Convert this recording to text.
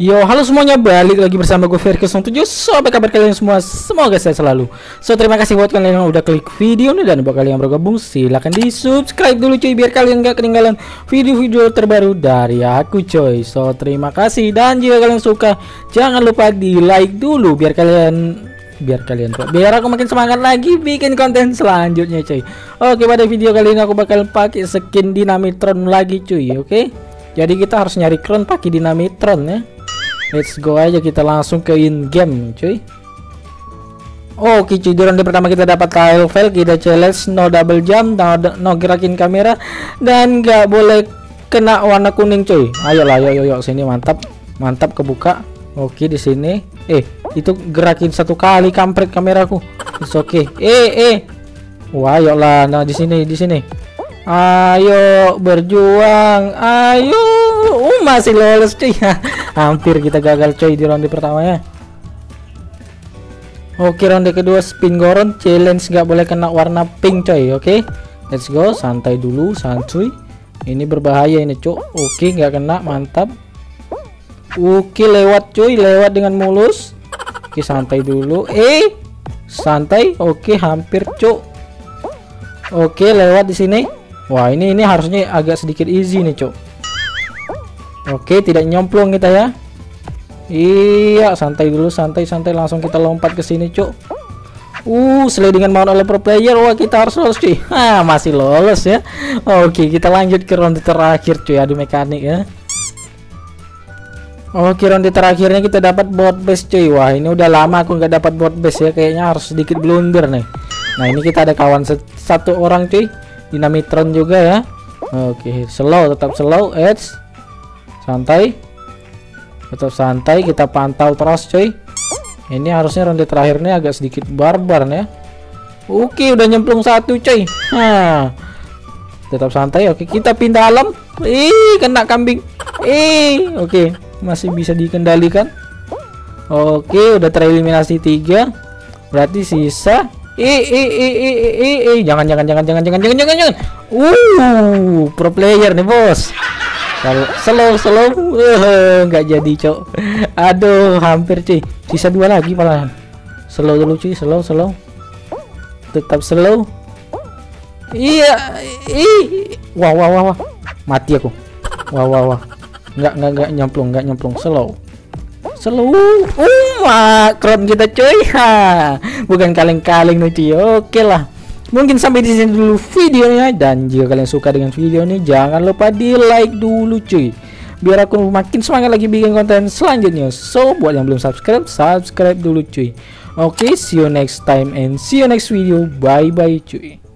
Yo, halo semuanya, balik lagi bersama gue Ferguson 7. So, apa kabar kalian semua? Semoga sehat selalu. So, terima kasih buat kalian yang udah klik video ini. Dan buat kalian yang bergabung, silahkan di subscribe dulu cuy, biar kalian gak ketinggalan video-video terbaru dari aku coy. So, terima kasih. Dan jika kalian suka, jangan lupa di like dulu, biar aku makin semangat lagi bikin konten selanjutnya cuy. Oke, pada video kali ini aku bakal pakai skin Dynamitron lagi cuy. Oke, jadi kita harus nyari crown pakai Dynamitron ya. Let's go aja, kita langsung ke in game cuy. Oke cuy, di ronde pertama kita dapat tile fail, kita challenge no double jump, no gerakin kamera, dan nggak boleh kena warna kuning cuy. Ayolah, ayo sini, mantap kebuka. Oke, di sini itu gerakin satu kali kampret kameraku. It's okay. Wah, ayolah, nah di sini. Ayo berjuang, ayo. Masih lolos cuy. Hampir kita gagal coy di ronde pertamanya. Oke, ronde kedua spin goron challenge, nggak boleh kena warna pink coy. Oke, let's go, santai dulu, santuy. Ini berbahaya ini cuk. Oke, nggak kena, mantap. Oke, lewat cuy, lewat dengan mulus. Oke, santai dulu. Santai. Oke, hampir cuk. Oke, lewat di sini. Wah, ini harusnya agak sedikit easy nih cuk. Oke, tidak nyemplung kita ya. Iya, santai dulu, santai, langsung kita lompat ke sini cuk. Sliding mount oleh pro player. Wah, kita harus lolos cuy. Masih lolos ya. Oke, kita lanjut ke ronde terakhir cuy, adu mekanik ya. Oke, ronde terakhirnya kita dapat board base cuy. Wah, ini udah lama aku nggak dapat board base ya, kayaknya harus sedikit blunder nih. Nah, ini kita ada kawan satu orang cuy, Dynamitron juga ya. Oke, slow, tetap slow, santai, tetap santai, kita pantau terus cuy. Ini harusnya ronde terakhirnya agak sedikit barbar ya. Oke, udah nyemplung satu cuy. Tetap santai. Oke, kita pindah alam. Kena kambing. Oke, masih bisa dikendalikan. Oke, udah tereliminasi 3. Berarti sisa jangan. Pro player nih bos. Kalau slow nggak jadi cok. Aduh, hampir cuy, sisa 2 lagi malahan. Slow dulu cuy, slow, tetap slow. Wah, mati aku. Wah, nggak nyemplung, slow. Crown kita cuy. Bukan kaleng-kaleng nih cuy. Oke lah, mungkin sampai di sini dulu videonya, dan jika kalian suka dengan video ini jangan lupa di like dulu cuy, biar aku makin semangat lagi bikin konten selanjutnya. So, buat yang belum subscribe dulu cuy. Oke, see you next time and see you next video. Bye bye cuy.